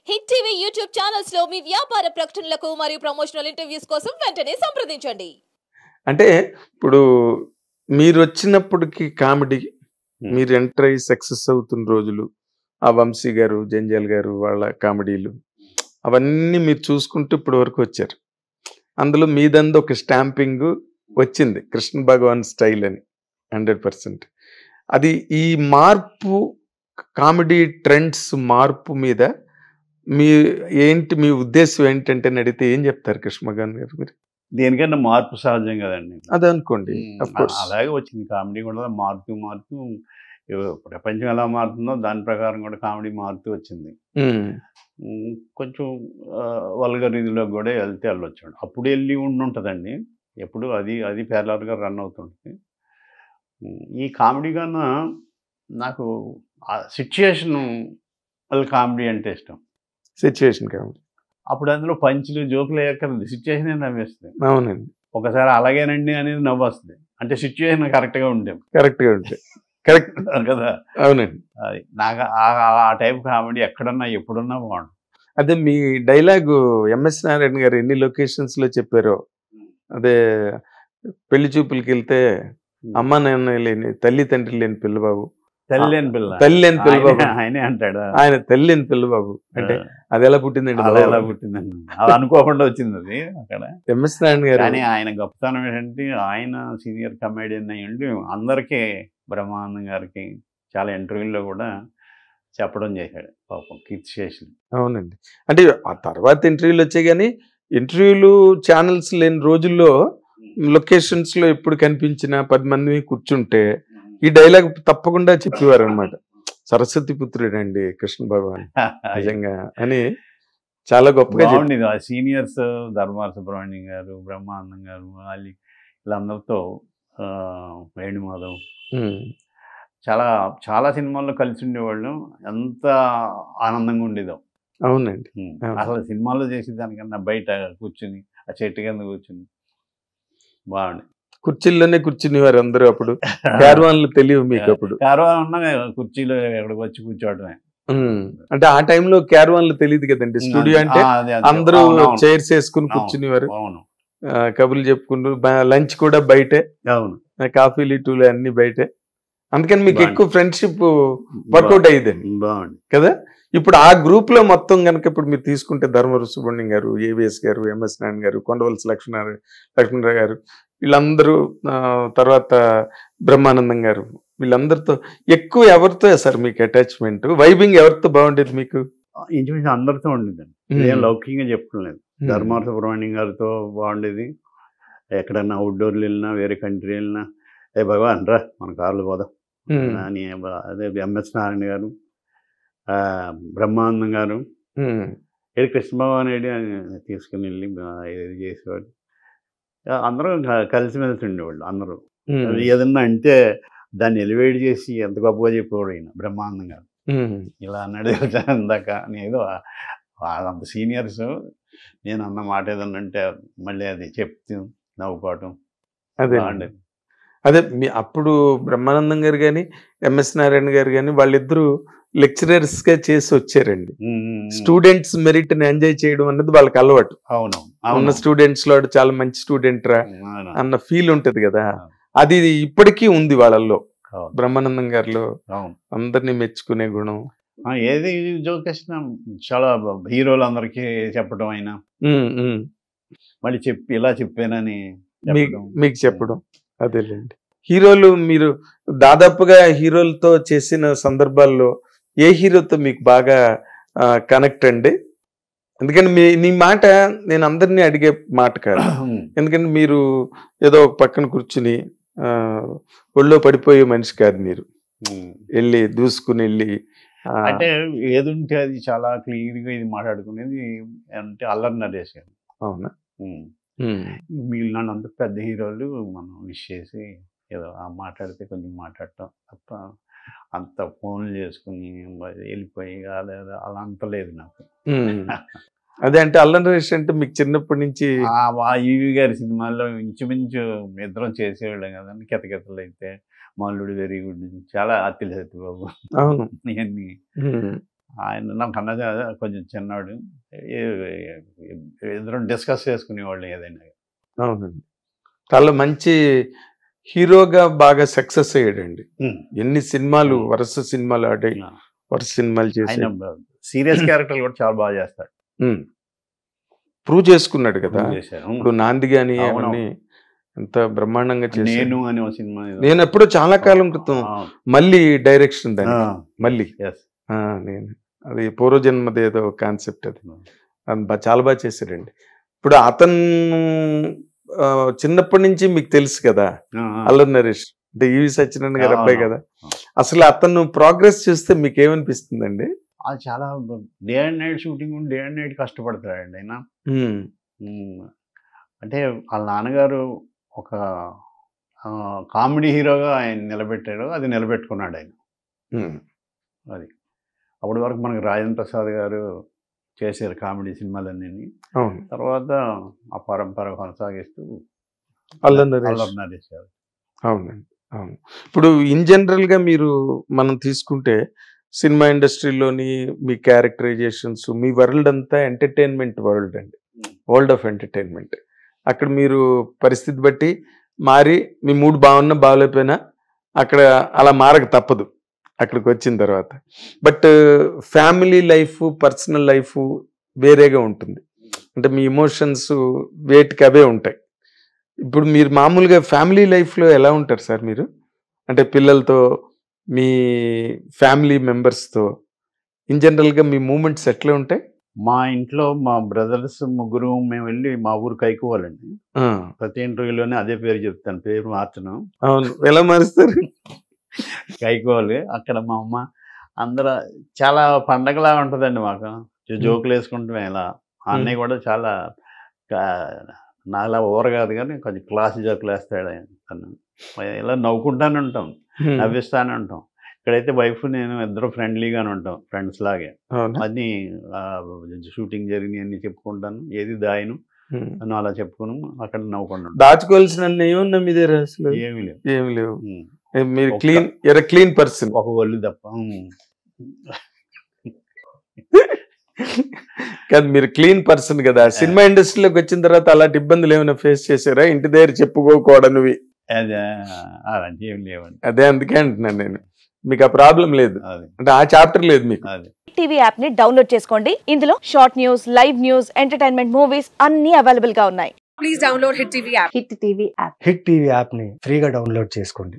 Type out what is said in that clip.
Hit TV YouTube channels లో మీ వ్యాపార ప్రకటనలకు మరియు ప్రమోషనల్ ఇంటర్వ్యూస్ కోసం వెంటనే సంప్రదించండి. అంటే ఇప్పుడు మీరు వచ్చినప్పటికి కామెడీ మీరు ఎంటర్ అయ్యి సక్సెస్ అవుతున్న రోజులు ఆ వంశీ గారు జంజాల్ గారు వాళ్ళ కామెడీలు అవన్నీ మీరు చూసుకుంటూ ఇప్పటి వరకు వచ్చారు. అందులో మీదందు ఒక స్టాంపింగ్ వచ్చింది కృష్ణ భగవాన్ స్టైల్ అని 100%. అది ఈ మార్పు కామెడీ ట్రెండ్స్ మార్పు మీద మీ ఏంటి మీ ఉద్దేశం ఏంటంటే అడిగితే ఏం చెప్తారు కృష్ణ భగవాన్ గారు మీరు? దేనికన్నా మార్పు సహజం కదండి. అదే అనుకోండి. అలాగే వచ్చింది కామెడీ కూడా మారుతూ మారుతూ ప్రపంచం ఎలా మారుతుందో దాని ప్రకారం కూడా కామెడీ మారుతూ వచ్చింది. కొంచెం వల్గర్ ఇదిలో కూడా వెళ్తే వెళ్ళొచ్చు. అప్పుడు వెళ్ళి ఉంటుందండి ఎప్పుడు అది ప్యారలర్గా రన్ అవుతుంటుంది. ఈ కామెడీ కన్నా నాకు సిచ్యుయేషన్ కామెడీ అంటే ఇష్టం. సిచ్యుయేషన్ కామెడీ అప్పుడు అందులో పంచులు జోకులు వేయక్కర్లేదు, సిచ్యుయేషన్ నవ్వేస్తుంది. అవునండి. ఒకసారి అలాగేనండి అనేది నవ్వు వస్తుంది, అంటే సిచ్యుయేషన్ కరెక్ట్గా ఉంటాం. కరెక్ట్గా ఉంటాయి. కరెక్ట్ కదా. అవునండి. అది నాకు ఆ టైప్ కామెడీ ఎక్కడున్నా ఎప్పుడున్నా బాగుంటుంది. అదే మీ డైలాగు ఎంఎస్ నారాయణ గారు ఎన్ని లొకేషన్స్ లో చెప్పారో, అదే పెళ్లి చూపులకి వెళ్తే అమ్మ నాన్న లేని తల్లి తండ్రి లేని పిల్లబాబు, తల్లి లేని పిల్ల, తల్లి లేని పిల్లబాబు ఆయనే అంటాడు. ఆయన తల్లి లేని పిల్లబాబు అంటే అది ఎలా పుట్టిందండి? ఎలా పుట్టిందండి, అది అనుకోకుండా వచ్చింది అది అక్కడ. ఎంఎస్ నారాయణ గారు కానీ ఆయన గొప్పతనం ఏంటంటే ఆయన సీనియర్ కమెడియన్ అయ్యండి అందరికీ, బ్రహ్మానందం గారికి చాలా ఇంటర్వ్యూల్లో కూడా చెప్పడం చేశాడు పాపం కీర్తిశేషులు. అవునండి. అంటే ఆ తర్వాత ఇంటర్వ్యూలు వచ్చాయి కానీ ఇంటర్వ్యూలు ఛానల్స్ లేని రోజుల్లో లొకేషన్స్ లో ఎప్పుడు కనిపించినా 10 మంది కూర్చుంటే ఈ డైలాగ్ తప్పకుండా చెప్పేవారు అనమాట. సరస్వతి పుత్రుడు అండి కృష్ణ భగవాన్ నిజంగా అని చాలా గొప్పగా బాగుండేది. ఆ సీనియర్స్ ధర్మార సుబ్రహ్మణ్యం గారు, బ్రహ్మానందం గారు, వీళ్ళందరితో వేణుమాధవ్ చాలా చాలా సినిమాల్లో కలిసి ఉండేవాళ్ళు. ఎంత ఆనందంగా ఉండేదో. అవునండి. అసలు సినిమాల్లో చేసేదానికన్నా బయట కూర్చుని ఆ చెట్టు కింద కూర్చుని బాగుంది. కుర్చీల్లోనే కూర్చునేవారు అందరూ. అప్పుడు క్యారవాన్లు తెలియవు మీకు? అప్పుడు క్యారవాన్ ఉన్న కుర్చీలో ఎక్కడికి వచ్చి కూర్చోవడమే. అంటే ఆ టైంలో క్యారవాన్లు తెలియదు కదండి. స్టూడియో అంటే అందరూ చైర్స్ వేసుకుని కూర్చునేవారు, కబుర్లు చెప్పుకుంటూ. లంచ్ కూడా బయటే, కాఫీలు టీలు అన్ని బయటే. అందుకని మీకు ఎక్కువ ఫ్రెండ్షిప్ వర్కౌట్ అయ్యేదండి. బాగుంది కదా. ఇప్పుడు ఆ గ్రూప్ లో మొత్తం కనుక ఇప్పుడు మీరు తీసుకుంటే ధర్మవరం సుబ్రహ్మణ్యం గారు, ఏవిఎస్ గారు, ఎంఎస్ నారాయణ గారు, కొండవలసి లక్ష్మణరావు గారు, వీళ్ళందరూ, తర్వాత బ్రహ్మానందం గారు, వీళ్ళందరితో ఎక్కువ ఎవరితో సార్ మీకు అటాచ్మెంట్? వైబింగ్ ఎవరితో బాగుండేది మీకు? ఇంచుమించు అందరితో ఉండేదండి. ఏం లౌకికంగా చెప్పుకోలేదు. ధర్మార సుబ్రహ్మణ్యం గారితో బాగుండేది. ఎక్కడన్నా అవుట్డోర్లు వెళ్ళినా, వేరే కంట్రీ వెళ్ళినా, ఏ భగవాన్ రా మన కార్లు పోదాం అని. అదే ఎంఎస్ నారాయణ గారు, బ్రహ్మానందం గారు, ఏది కృష్ణ భగవాన్ ఏడి తీసుకుని వెళ్ళి ఇది చేసేవాడు. అందరూ కలిసిమెలిసి ఉండేవాళ్ళు. అందరూ ఏదన్నా అంటే దాన్ని ఎలివేట్ చేసి ఎంత గొప్పగా చెప్పేవాడు ఆయన బ్రహ్మానందం గారు. ఇలా అన్నాడు ఇందాక ఏదో అంత సీనియర్స్ నేను అన్న మాట ఏదన్నా అంటే మళ్ళీ అది చెప్తూ నవ్వుకోవటం అదే బాగుండేది. అదే మీ అప్పుడు బ్రహ్మానందం గారు కానీ ఎంఎస్ నారాయణ గారు కానీ వాళ్ళిద్దరూ లెక్చరర్స్ గా చేసి వచ్చారండి. స్టూడెంట్స్ మెరిట్ ని ఎంజాయ్ చేయడం అన్నది వాళ్ళకి అలవాటు. అవును, ఉన్న స్టూడెంట్స్ లో చాలా మంచి స్టూడెంట్ రా అన్న ఫీల్ ఉంటది కదా. అది ఇప్పటికీ ఉంది వాళ్ళల్లో. బ్రహ్మానందం గారిలో అందరినీ మెచ్చుకునే గుణం. ఏది జోక్ వేసినా చాలా హీరోలు అందరికీ చెప్పడం అయినా మళ్ళీ ఇలా చెప్పానని మీకు చెప్పడం. అదేలేండి. హీరోలు మీరు దాదాపుగా హీరోలతో చేసిన సందర్భాల్లో ఏ హీరోతో మీకు బాగా కనెక్ట్ అండి? ఎందుకంటే నీ మాట నేను అందరినీ అడిగే మాట కాదు. ఎందుకంటే మీరు ఏదో ఒక పక్కన కూర్చుని ఒళ్ళో పడిపోయే మనిషి కాదు. మీరు వెళ్ళి దూసుకుని వెళ్ళి అంటే ఏది ఉంటే అది చాలా క్లియర్గా ఇది మాట్లాడుకునేది అంటే అల్లరి నరేష్ గారు. అవునా? మిగిలిన అంత పెద్ద హీరోలు మనం విష్ చేసి ఏదో మాట్లాడితే కొంచెం మాట్లాడటం తప్ప అంత ఫోన్లు చేసుకుని వెళ్ళిపోయి అలా అంత లేదు నాకు. అదే అంటే అల్లరి నరేష్ అంటే మీకు చిన్నప్పటి నుంచి ఈవి గారి సినిమాల్లో ఇంచుమించు ఇద్దరం చేసేవాళ్ళం కదండి. కితకితలు అయితే మల్లుడు వెరీ గుడ్, చాలా అత్తిలి సత్యబాబు, అవును ఇవన్నీ ఆయన నాకు అన్నది కొంచెం చిన్నవాడు, ఇద్దరం డిస్కస్ చేసుకునేవాళ్ళు ఏదైనా. అవునండి, చాలా మంచి హీరోగా బాగా సక్సెస్ అయ్యాడండి. ఎన్ని సినిమాలు, వరుస సినిమాలు ఆడాయి, వరుస సినిమాలు చేసి ఆయన సీరియస్ క్యారెక్టర్లు కూడా చాలా బాగా చేస్తాడు. ప్రూవ్ చేసుకున్నాడు కదా. చేశారు. ఇప్పుడు నాంది గాని అవును. అవన్నీ ఎంత బ్రహ్మాండంగా చేశాడు. నేను అనే ఒక సినిమా నేను ఎప్పుడో చాలా కాలం క్రితం మళ్ళీ డైరెక్షన్ దాన్ని మళ్ళీ yes. నేను అది పూర్వజన్మది ఏదో కాన్సెప్ట్, అది చాలా బాగా చేశాడండి. ఇప్పుడు అతను చిన్నప్పటి నుంచి మీకు తెలుసు కదా, అల్లరి నరేష్ అంటే ఈవి సత్యనారాయణ గారు అబ్బాయి కదా. అసలు అతను ప్రోగ్రెస్ చూస్తే మీకు ఏమనిపిస్తుందండి? అది చాలా day and night shooting, day and night కష్టపడతాడండి ఆయన. అంటే వాళ్ళ నాన్నగారు ఒక కామెడీ హీరోగా ఆయన నిలబెట్టాడు, అది నిలబెట్టుకున్నాడు ఆయన. అది అప్పటి వరకు మనకు రాజేంద్ర ప్రసాద్ గారు చేశారు కామెడీ సినిమాలన్నీ. తర్వాత ఆ పరంపర కొనసాగిస్తూ అల్లరి నరేష్ గారు. అవునండి, అవును. ఇప్పుడు ఇన్ జనరల్ గా మనం తీసుకుంటే సినిమా ఇండస్ట్రీలోని మీ క్యారెక్టరైజేషన్స్, మీ వరల్డ్ అంతా ఎంటర్టైన్మెంట్ వరల్డ్ అండి, వరల్డ్ ఆఫ్ ఎంటర్టైన్మెంట్. అక్కడ మీరు పరిస్థితి బట్టి మారి, మీ మూడ్ బాగున్నా బాగలేకపోయినా అక్కడ అలా మారక తప్పదు అక్కడికి వచ్చిన తర్వాత. But family life, personal life వేరేగా ఉంటుంది. అంటే మీ ఎమోషన్స్ వేటికి అవే ఉంటాయి. ఇప్పుడు మీరు మామూలుగా ఫ్యామిలీ లైఫ్లో ఎలా ఉంటారు సార్ మీరు? అంటే పిల్లలతో, మీ ఫ్యామిలీ మెంబర్స్తో ఇన్ జనరల్గా మీ మూమెంట్స్ ఎట్లా ఉంటాయి? మా ఇంట్లో మా బ్రదర్స్ ముగ్గురు మేము వెళ్ళి మా ఊరు కైకోవాలండి. ప్రతి ఇంటర్వ్యూలోనే అదే పేరు చెప్తాను, పేరు మార్చను. అవును, ఎలా మారుస్తారు? కైకోవాలి. అక్కడ మా అమ్మ అందరూ చాలా పండగలా ఉంటుందండి మాకు. జోకులు వేసుకుంటాం. ఇలా అన్నయ్య కూడా చాలా నాలా ఓవర్ కాదు కానీ కొంచెం క్లాస్ జోకులు వేస్తాడు తను. ఇలా నవ్వుకుంటానే ఉంటాం, నవ్విస్తానే ఉంటాం. ఇక్కడైతే వైఫ్ నేను ఇద్దరు ఫ్రెండ్లీగానే ఉంటాం, ఫ్రెండ్స్ లాగే. అన్నీ షూటింగ్ జరిగినాయి అన్ని చెప్పుకుంటాను, ఏది దాయను అని అలా చెప్పుకున్నాం. అక్కడ నవ్వుకుంటాం. దాచుకోవాల్సిన ఏమున్నా మీ దగ్గర? అసలు ఏమి లేవు, ఏమి లేవు. మీరు క్లీన్ పర్సన్, ఒక ఒళ్ళు తప్ప. కాదు, మీరు క్లీన్ పర్సన్ కదా. సినిమా ఇండస్ట్రీలోకి వచ్చిన తర్వాత అలాంటి ఇబ్బందులు ఏమైనా ఫేస్ చేశారా? ఇంటి దగ్గర చెప్పుకోకూడనివి అదే అలాంటి ఏమి లేవండి. అదే అందుకే అంటున్నాను నేను, మీకు ఆ ప్రాబ్లం లేదు, అంటే ఆ చాప్టర్ లేదు మీకు. టీవీ యాప్ ని డౌన్లోడ్ చేసుకోండి. ఇందులో short news, live news, entertainment movies అన్ని అవైలబుల్ గా ఉన్నాయి. Please download hit TV app. Hit TV app. Hit TV app ని ఫ్రీగా డౌన్లోడ్ చేసుకోండి.